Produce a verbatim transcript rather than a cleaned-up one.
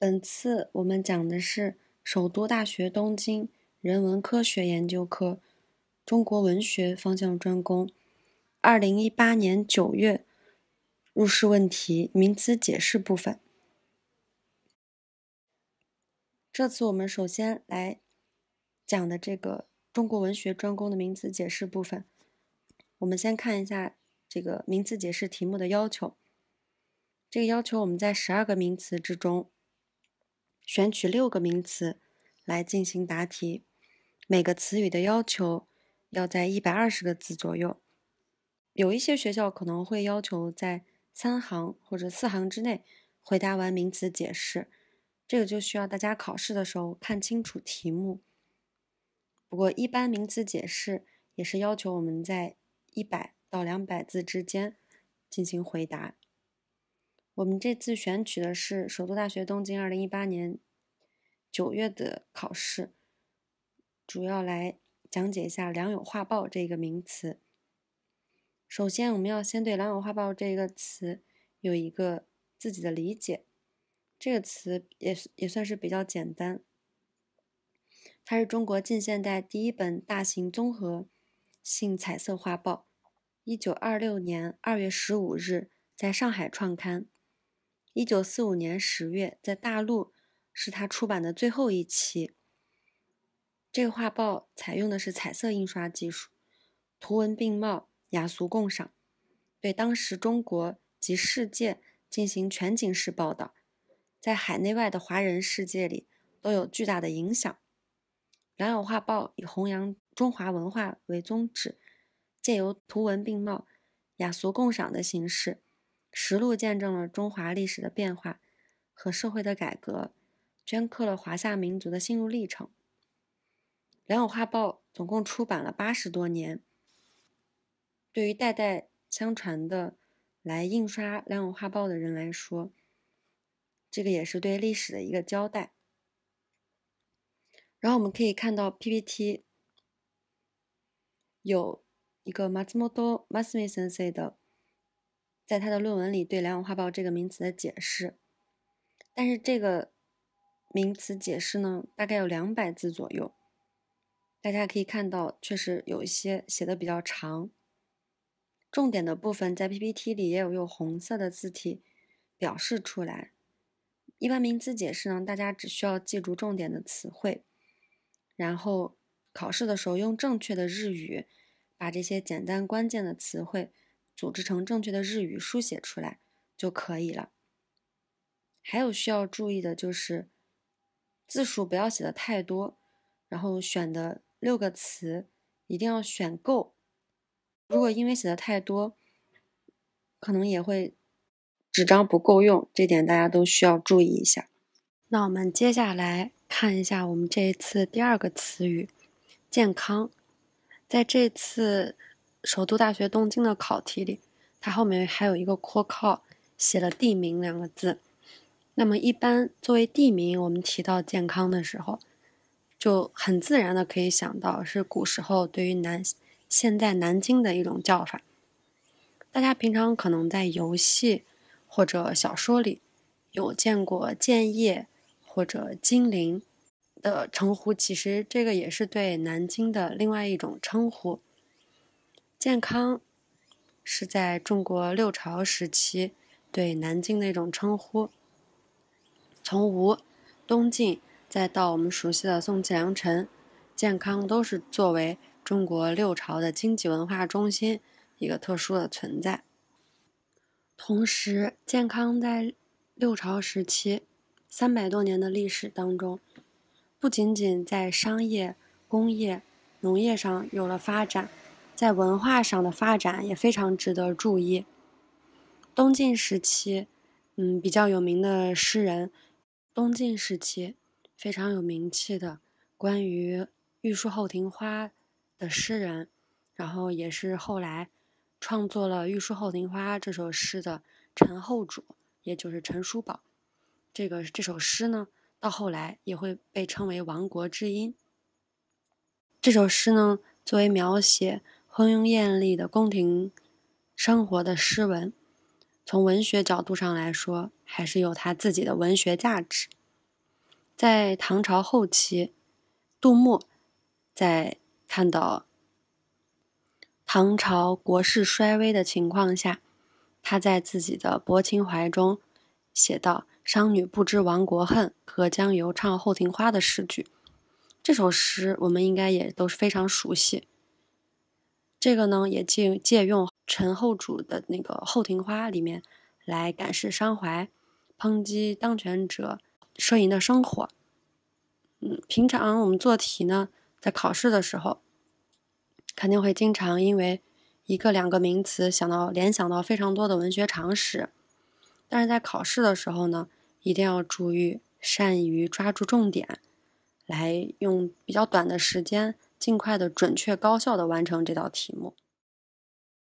本次我们讲的是首都大学东京人文科学研究科中国文学方向专攻二零一八年九月入试问题名词解释部分。这次我们首先来讲的这个中国文学专攻的名词解释部分，我们先看一下这个名词解释题目的要求。这个要求我们在十二个名词之中选取六个名词来进行答题，每个词语的要求要在一百二十个字左右。有一些学校可能会要求在三行或者四行之内回答完名词解释，这个就需要大家考试的时候看清楚题目。不过一般名词解释也是要求我们在一百到两百字之间进行回答。我们这次选取的是首都大学东京二零一八年九月的考试，主要来讲解一下良友画报这个名词。首先我们要先对良友画报这个词有一个自己的理解。这个词也也算是比较简单，它是中国近现代第一本大型综合性彩色画报，一九二六年二月十五日在上海创刊，一九四五年十月在大陆是它出版的最后一期。这个画报采用的是彩色印刷技术，图文并茂，雅俗共赏，对当时中国及世界进行全景式报道，在海内外的华人世界里都有巨大的影响。良友画报以弘扬中华文化为宗旨，借由图文并茂、雅俗共赏的形式，实录见证了中华历史的变化和社会的改革，镌刻了华夏民族的心路历程。良友画报总共出版了八十多年，对于代代相传的来印刷良友画报的人来说，这个也是对历史的一个交代。然后我们可以看到 P P T 有一个 Matsumoto Masumi Sensei 的在他的论文里对良友画报这个名词的解释，但是这个名词解释呢大概有两百字左右，大家可以看到确实有一些写的比较长，重点的部分在 P P T 里也有用红色的字体表示出来。一般名词解释呢，大家只需要记住重点的词汇，然后考试的时候用正确的日语把这些简单关键的词汇组织成正确的日语书写出来就可以了。还有需要注意的就是字数不要写的太多，然后选的六个词一定要选够，如果因为写的太多可能也会纸张不够用，这点大家都需要注意一下。那我们接下来看一下我们这一次第二个词语健康。在这次首都大学东京的考题里，它后面还有一个括号写了地名两个字。那么一般作为地名，我们提到健康的时候，就很自然的可以想到是古时候对于南现在南京的一种叫法。大家平常可能在游戏或者小说里有见过建业或者金陵的称呼，其实这个也是对南京的另外一种称呼。健康是在中国六朝时期对南京的一种称呼，从吴、东晋再到我们熟悉的宋齐梁陈，健康都是作为中国六朝的经济文化中心一个特殊的存在。同时，健康在六朝时期三百多年的历史当中，不仅仅在商业、工业、农业上有了发展，在文化上的发展也非常值得注意。东晋时期，嗯，比较有名的诗人，东晋时期非常有名气的关于玉树后庭花的诗人，然后也是后来创作了《玉树后庭花》这首诗的陈后主，也就是陈叔宝。这个这首诗呢，到后来也会被称为亡国之音。这首诗呢，作为描写昏庸艳丽的宫廷生活的诗文，从文学角度上来说，还是有它自己的文学价值。 在唐朝后期，杜牧在看到唐朝国势衰微的情况下，他在自己的《泊秦淮》中写道：商女不知亡国恨，隔江犹唱后庭花的诗句。这首诗我们应该也都是非常熟悉。这个呢，也借借用陈后主的那个《后庭花》里面来感世伤怀，抨击当权者奢淫的生活。嗯，平常我们做题呢，在考试的时候，肯定会经常因为一个两个名词想到联想到非常多的文学常识，但是在考试的时候呢，一定要注意善于抓住重点，来用比较短的时间，尽快的准确高效的完成这道题目。